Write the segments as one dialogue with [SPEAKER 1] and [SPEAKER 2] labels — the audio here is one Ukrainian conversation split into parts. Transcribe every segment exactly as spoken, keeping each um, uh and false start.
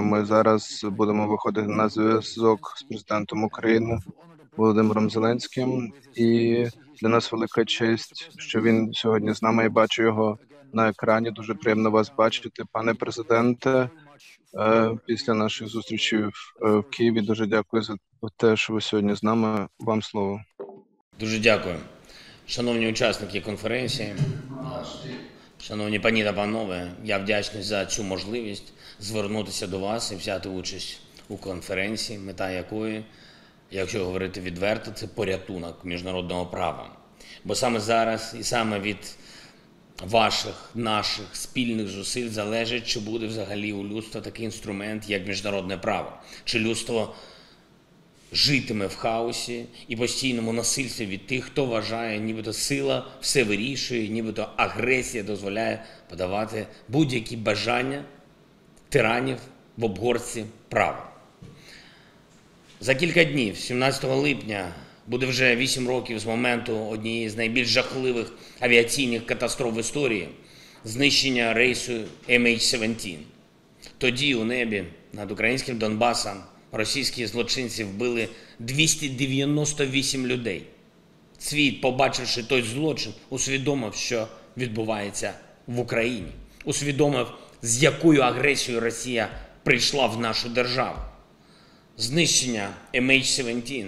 [SPEAKER 1] що ми зараз будемо виходити на зв'язок з президентом України Володимиром Зеленським. І для нас велика честь, що він сьогодні з нами. Я бачу його на екрані. Дуже приємно вас бачити, пане президенте. Е, Після наших зустрічей в, е, в Києві. Дуже дякую за те, що ви сьогодні з нами. Вам слово.
[SPEAKER 2] Дуже дякую. Шановні учасники конференції, шановні пані та панове, я вдячний за цю можливість звернутися до вас і взяти участь у конференції, мета якої, якщо говорити відверто, це порятунок міжнародного права. Бо саме зараз і саме від ваших, наших спільних зусиль залежить, чи буде взагалі у людства такий інструмент, як міжнародне право. Чи людство житиме в хаосі і постійному насильстві від тих, хто вважає, нібито сила все вирішує, нібито агресія дозволяє подавати будь-які бажання тиранів в обгорці права. За кілька днів, сімнадцятого липня, буде вже вісім років з моменту однієї з найбільш жахливих авіаційних катастроф в історії – знищення рейсу ем ейч сімнадцять. Тоді у небі над українським Донбасом російські злочинці вбили двісті дев'яносто вісім людей. Світ, побачивши той злочин, усвідомив, що відбувається в Україні. Усвідомив, з якою агресією Росія прийшла в нашу державу. Знищення ем ейч сімнадцять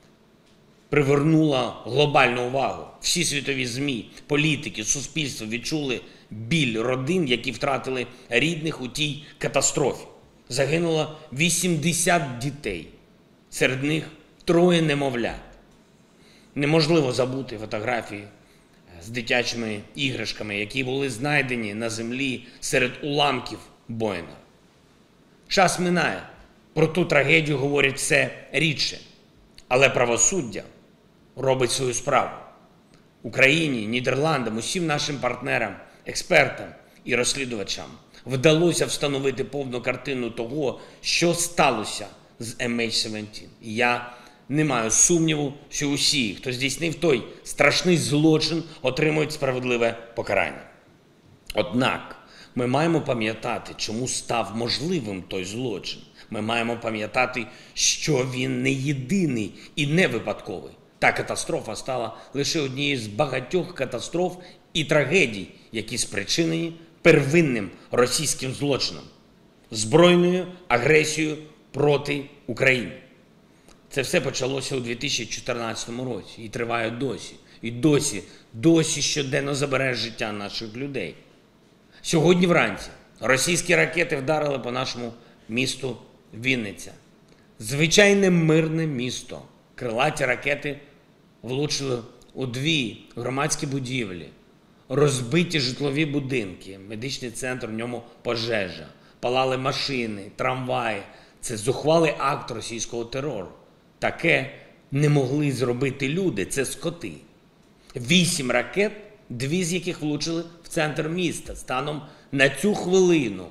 [SPEAKER 2] привернуло глобальну увагу. Всі світові ЗМІ, політики, суспільство відчули біль родин, які втратили рідних у тій катастрофі. Загинуло вісімдесят дітей, серед них троє немовлят. Неможливо забути фотографії з дитячими іграшками, які були знайдені на землі серед уламків Боїнга. Час минає, про ту трагедію говорять все рідше, але правосуддя робить свою справу. Україні, Нідерландам, усім нашим партнерам, експертам і розслідувачам вдалося встановити повну картину того, що сталося з ем ейч сімнадцять. І я не маю сумніву, що усі, хто здійснив той страшний злочин, отримують справедливе покарання. Однак ми маємо пам'ятати, чому став можливим той злочин. Ми маємо пам'ятати, що він не єдиний і не випадковий. Та катастрофа стала лише однією з багатьох катастроф і трагедій, які спричинені первинним російським злочином – збройною агресією проти України. Це все почалося у дві тисячі чотирнадцятому році і триває досі. І досі, досі щоденно забере життя наших людей. Сьогодні вранці російські ракети вдарили по нашому місту Вінниця. Звичайне мирне місто. Крилаті ракети влучили у дві громадські будівлі, розбиті житлові будинки, медичний центр, в ньому пожежа, палали машини, трамваї. Це зухвалий акт російського терору. Таке не могли зробити люди, це скоти. Вісім ракет, дві з яких влучили в центр міста. Станом на цю хвилину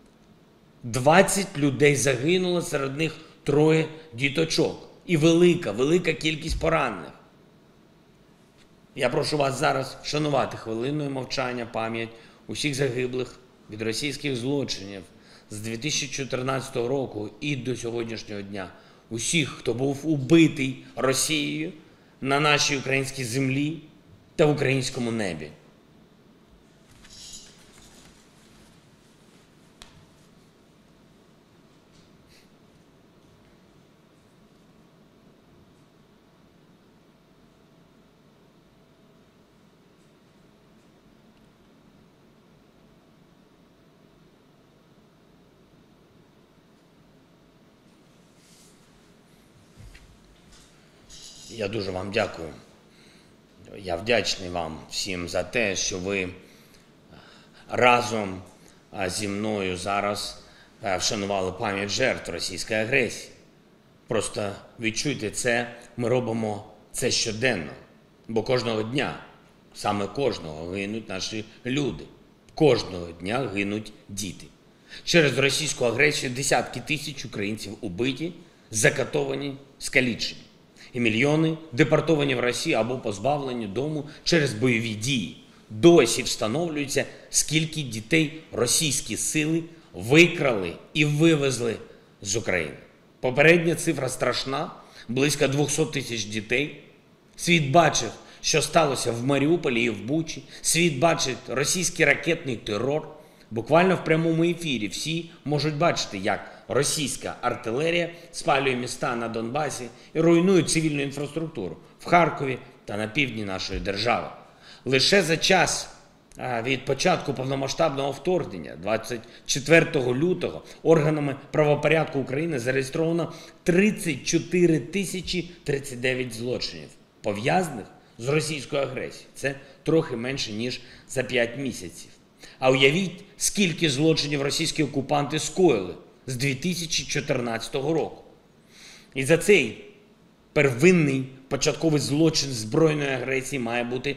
[SPEAKER 2] двадцять людей загинуло, серед них троє діточок. І велика, велика кількість поранених. Я прошу вас зараз вшанувати хвилиною мовчання пам'ять усіх загиблих від російських злочинів з дві тисячі чотирнадцятого року і до сьогоднішнього дня. Усіх, хто був убитий Росією на нашій українській землі та в українському небі. Я дуже вам дякую. Я вдячний вам всім за те, що ви разом зі мною зараз вшанували пам'ять жертв російської агресії. Просто відчуйте це, ми робимо це щоденно. Бо кожного дня, саме кожного, гинуть наші люди. Кожного дня гинуть діти. Через російську агресію десятки тисяч українців убиті, закатовані, скалічені. І мільйони депортовані в Росію або позбавлені дому через бойові дії. Досі встановлюється, скільки дітей російські сили викрали і вивезли з України. Попередня цифра страшна – близько двісті тисяч дітей. Світ бачив, що сталося в Маріуполі і в Бучі. Світ бачить російський ракетний терор. Буквально в прямому ефірі всі можуть бачити, як російська артилерія спалює міста на Донбасі і руйнує цивільну інфраструктуру в Харкові та на півдні нашої держави. Лише за час від початку повномасштабного вторгнення, двадцять четвертого лютого, органами правопорядку України зареєстровано тридцять чотири тисячі тридцять дев'ять злочинів, пов'язаних з російською агресією. Це трохи менше, ніж за п'ять місяців. А уявіть, скільки злочинів російські окупанти скоїли з дві тисячі чотирнадцятого року. І за цей первинний початковий злочин збройної агресії має бути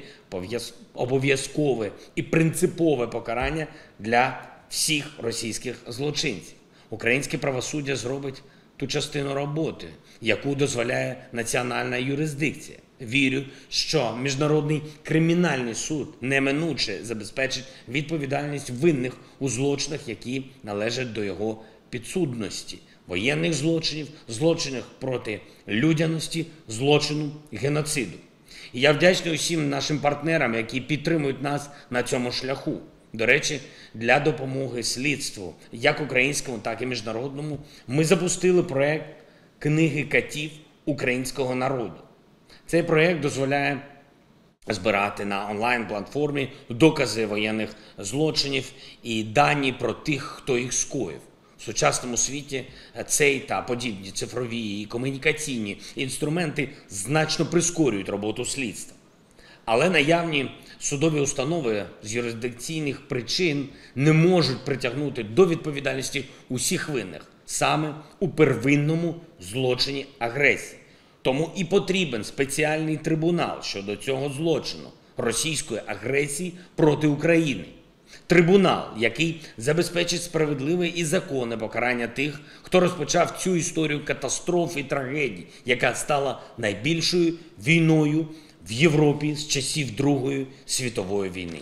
[SPEAKER 2] обов'язкове і принципове покарання для всіх російських злочинців. Українське правосуддя зробить ту частину роботи, яку дозволяє національна юрисдикція. Вірю, що Міжнародний кримінальний суд неминуче забезпечить відповідальність винних у злочинах, які належать до його підсудності, воєнних злочинів, злочинів проти людяності, злочину геноциду. І я вдячний усім нашим партнерам, які підтримують нас на цьому шляху. До речі, для допомоги слідству, як українському, так і міжнародному, ми запустили проект «Книги катів українського народу». Цей проект дозволяє збирати на онлайн-платформі докази воєнних злочинів і дані про тих, хто їх скоїв. В сучасному світі цей та подібні цифрові і комунікаційні інструменти значно прискорюють роботу слідства. Але наявні судові установи з юрисдикційних причин не можуть притягнути до відповідальності усіх винних саме у первинному злочині агресії. Тому і потрібен спеціальний трибунал щодо цього злочину – російської агресії проти України. Трибунал, який забезпечить справедливе і законне покарання тих, хто розпочав цю історію катастроф і трагедій, яка стала найбільшою війною в Європі з часів Другої світової війни.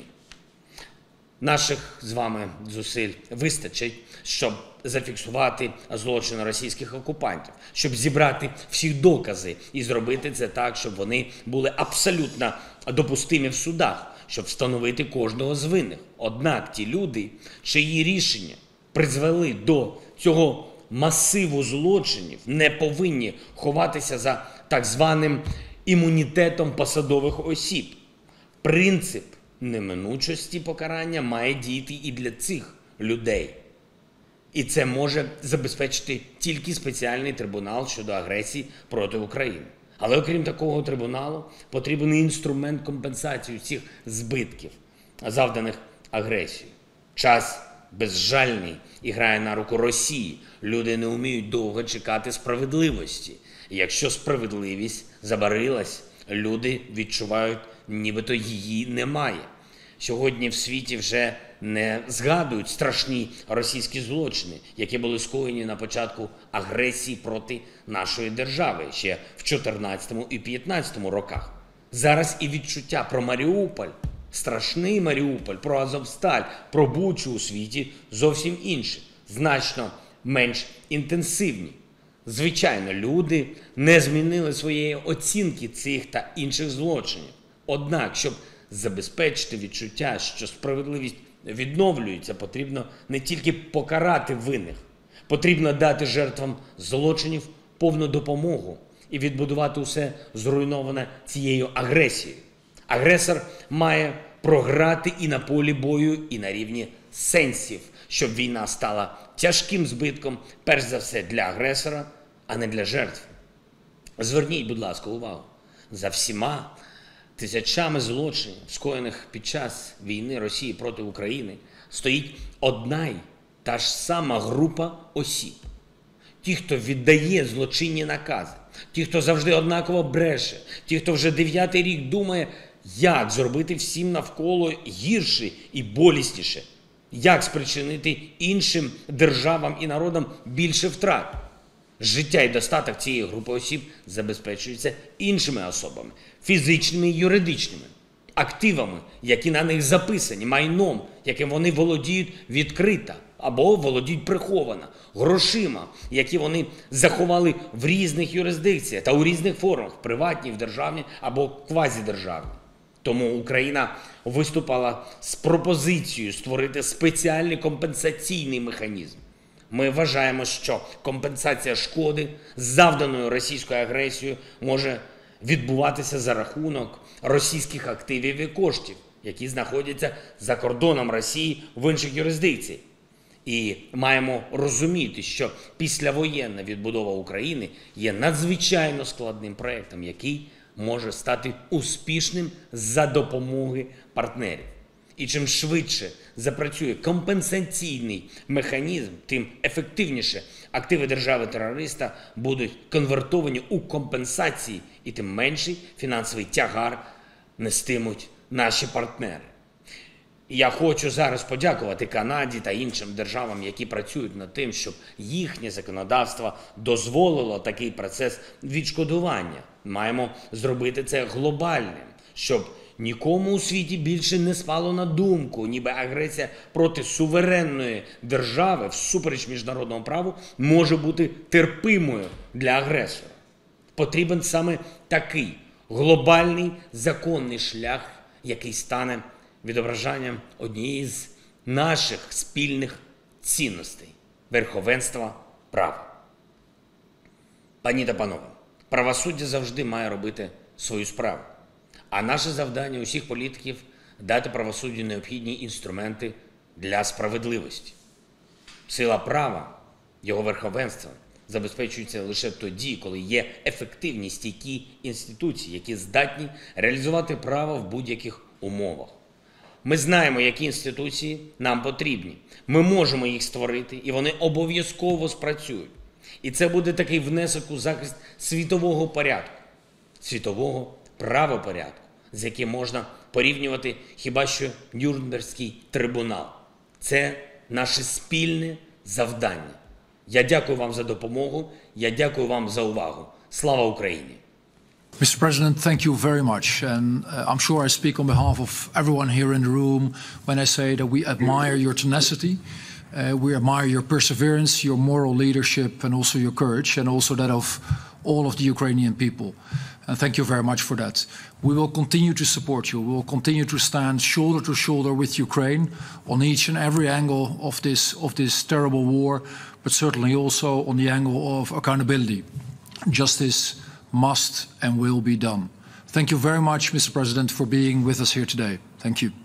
[SPEAKER 2] Наших з вами зусиль вистачить, щоб зафіксувати злочини російських окупантів, щоб зібрати всі докази і зробити це так, щоб вони були абсолютно допустимі в судах, щоб встановити кожного з винних. Однак ті люди, чиї рішення призвели до цього масиву злочинів, не повинні ховатися за так званим імунітетом посадових осіб. Принцип неминучості покарання має діяти і для цих людей. І це може забезпечити тільки спеціальний трибунал щодо агресії проти України. Але окрім такого трибуналу, потрібен інструмент компенсації цих збитків, завданих агресією. Час безжальний і грає на руку Росії. Люди не вміють довго чекати справедливості. Якщо справедливість забарилась, люди відчувають, нібито її немає. Сьогодні в світі вже не згадують страшні російські злочини, які були скоєні на початку агресії проти нашої держави ще в чотирнадцятому і п'ятнадцятому роках. Зараз і відчуття про Маріуполь, страшний Маріуполь, про Азовсталь, про Бучу у світі зовсім інші, значно менш інтенсивні. Звичайно, люди не змінили своєї оцінки цих та інших злочинів. Однак, щоб забезпечити відчуття, що справедливість відновлюється, потрібно не тільки покарати винних, потрібно дати жертвам злочинів повну допомогу і відбудувати усе зруйноване цією агресією. Агресор має програти і на полі бою, і на рівні сенсів, щоб війна стала тяжким збитком, перш за все, для агресора, а не для жертв. Зверніть, будь ласка, увагу. За всіма тисячами злочинів, скоєних під час війни Росії проти України, стоїть одна й та ж сама група осіб. Ті, хто віддає злочинні накази, ті, хто завжди однаково бреше, ті, хто вже дев'ятий рік думає, як зробити всім навколо гірше і болісніше, як спричинити іншим державам і народам більше втрат. Життя і достаток цієї групи осіб забезпечується іншими особами, фізичними і юридичними, активами, які на них записані, майном, яким вони володіють відкрито, або володіють приховано грошима, які вони заховали в різних юрисдикціях та у різних формах, приватні, в державні або квазідержавні. Тому Україна виступала з пропозицією створити спеціальний компенсаційний механізм. Ми вважаємо, що компенсація шкоди, завданої російською агресією, може відбуватися за рахунок російських активів і коштів, які знаходяться за кордоном Росії в інших юрисдикціях. І маємо розуміти, що післявоєнна відбудова України є надзвичайно складним проєктом, який може стати успішним за допомоги партнерів. І чим швидше запрацює компенсаційний механізм, тим ефективніше активи держави-терориста будуть конвертовані у компенсації, і тим менший фінансовий тягар нестимуть наші партнери. Я хочу зараз подякувати Канаді та іншим державам, які працюють над тим, щоб їхнє законодавство дозволило такий процес відшкодування. Маємо зробити це глобальним, щоб нікому у світі більше не спало на думку, ніби агресія проти суверенної держави всупереч міжнародному праву може бути терпимою для агресора. Потрібен саме такий глобальний законний шлях, який стане відображенням однієї з наших спільних цінностей – верховенства права. Пані та панове, правосуддя завжди має робити свою справу. А наше завдання усіх політиків – дати правосуддю необхідні інструменти для справедливості. Сила права, його верховенство забезпечується лише тоді, коли є ефективні стійкі інституції, які здатні реалізувати право в будь-яких умовах. Ми знаємо, які інституції нам потрібні. Ми можемо їх створити, і вони обов'язково спрацюють. І це буде такий внесок у захист світового порядку, світового правопорядку, з яким можна порівнювати хіба що Нюрнберзький трибунал. Це наше спільне завдання. Я дякую вам за допомогу, я дякую вам за увагу. Слава Україні!
[SPEAKER 3] Mister President, thank you very much. And uh, I'm sure I speak on behalf of everyone here in the room when I say that we admire your tenacity, uh, we admire your perseverance, your moral leadership, and also your courage, and also that of all of the Ukrainian people. And thank you very much for that. We will continue to support you. We will continue to stand shoulder to shoulder with Ukraine on each and every angle of this, of this terrible war, but certainly also on the angle of accountability. Justice must and will be done. Thank you very much, Mister President, for being with us here today. Thank you.